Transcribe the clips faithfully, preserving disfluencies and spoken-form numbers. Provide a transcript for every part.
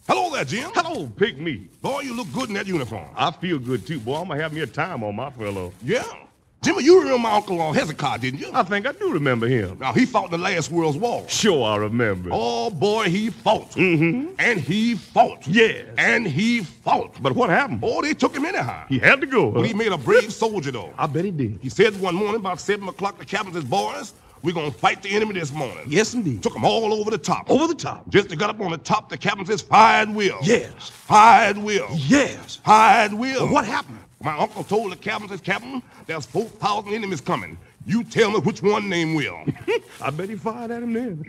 Hello there, Jim. Hello, Pigmeat. Boy, you look good in that uniform. I feel good, too, boy. I'm going to have me a time on my fellow. Yeah? Jimmy, you remember my Uncle uh, Hezekiah, didn't you? I think I do remember him. Now, he fought in the last World's War. Sure, I remember. Oh, boy, he fought. Mm-hmm. And he fought. Yes. And he fought. But what happened? Oh, they took him anyhow. He had to go. But he made a brave soldier, though. I bet he did. He said one morning about seven o'clock to captain his boys, we're going to fight the enemy this morning. Yes, indeed. Took them all over the top. Over the top. Just to get up on the top, the captain says, fire at will. Yes. Fire at will. Yes. Fire at will. Well, what happened? My uncle told the captain, says, Captain, there's four thousand enemies coming. You tell me which one name will. I bet he fired at him then.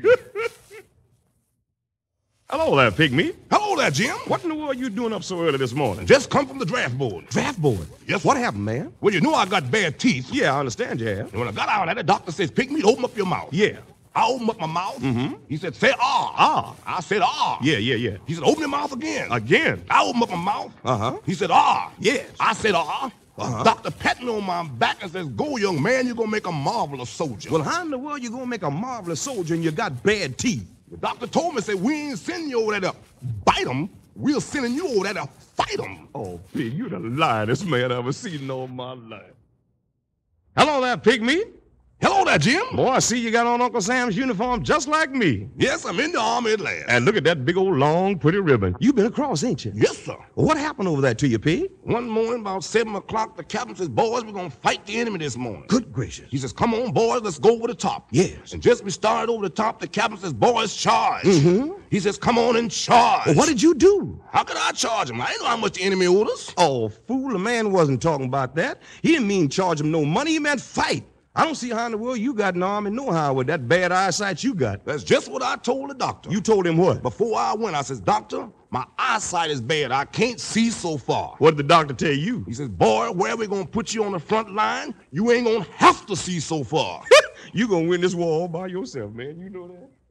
Hello there, Pigmeat. Hello there, Jim. What in the world are you doing up so early this morning? Just come from the draft board. Draft board? Yes. What happened, man? Well, you know I got bad teeth. Yeah, I understand you have. And when I got out of there, the doctor says, Pigmeat, open up your mouth. Yeah. I opened up my mouth. Mm-hmm. He said, say ah. Ah. I said ah. Yeah, yeah, yeah. He said, open your mouth again. Again? I opened up my mouth. Uh-huh. He said, ah. Yes. I said, ah. Uh-huh. Doctor patted me on my back and says, go, young man, you're going to make a marvelous soldier. Well, how in the world you going to make a marvelous soldier and you got bad teeth? The doctor told me, said, we ain't sending you over there to bite them. We're sending you over there to fight them. Oh, Pig, you the lyingest man I ever seen in all my life. Hello there, Pigmeat. Hello there, Jim. Boy, I see you got on Uncle Sam's uniform just like me. Yes, I'm in the army at last. And look at that big old long, pretty ribbon. You been across, ain't you? Yes, sir. Well, what happened over there to you, Pig? One morning about seven o'clock, the captain says, boys, we're going to fight the enemy this morning. Good gracious. He says, come on, boys, let's go over the top. Yes. And just we started over the top, the captain says, boys, charge. Mm-hmm. He says, come on and charge. Well, what did you do? How could I charge him? I didn't know how much the enemy owed us. Oh, fool, the man wasn't talking about that. He didn't mean charge him no money. He meant fight. I don't see how in the world you got an army no how with that bad eyesight you got. That's just what I told the doctor. You told him what? Before I went, I says, doctor, my eyesight is bad. I can't see so far. What did the doctor tell you? He says, boy, where we going to put you on the front line, you ain't going to have to see so far. You going to win this war all by yourself, man. You know that?